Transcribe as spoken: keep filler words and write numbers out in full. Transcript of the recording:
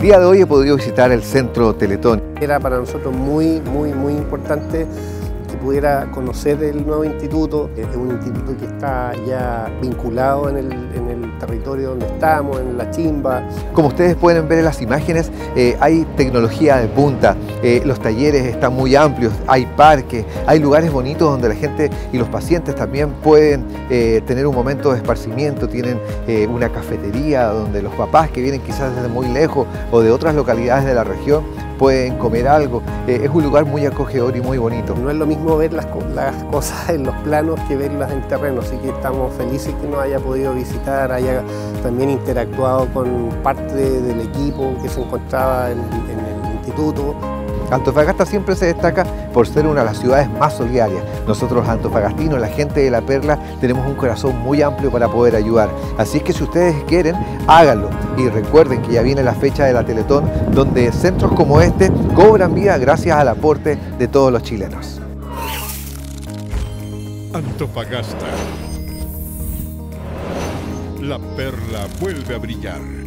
día de hoy he podido visitar el Centro Teletón. Era para nosotros muy, muy, muy importante que pudiera conocer el nuevo instituto. Es un instituto que está ya vinculado en el, en el territorio donde estamos, en La Chimba. Como ustedes pueden ver en las imágenes, eh, hay tecnología de punta, eh, los talleres están muy amplios, hay parques, hay lugares bonitos donde la gente y los pacientes también pueden eh, tener un momento de esparcimiento, tienen eh, una cafetería donde los papás que vienen quizás desde muy lejos o de otras localidades de la región pueden comer algo. Eh, es un lugar muy acogedor y muy bonito. No es lo mismo ver las, las cosas en los planos que verlas en terreno, así que estamos felices que nos haya podido visitar, haya también interactuado con parte del equipo que se encontraba en, en el instituto. Antofagasta siempre se destaca por ser una de las ciudades más solidarias. Nosotros los antofagastinos, la gente de La Perla, tenemos un corazón muy amplio para poder ayudar. Así es que si ustedes quieren, háganlo. Y recuerden que ya viene la fecha de la Teletón, donde centros como este cobran vida gracias al aporte de todos los chilenos. Antofagasta. La Perla vuelve a brillar.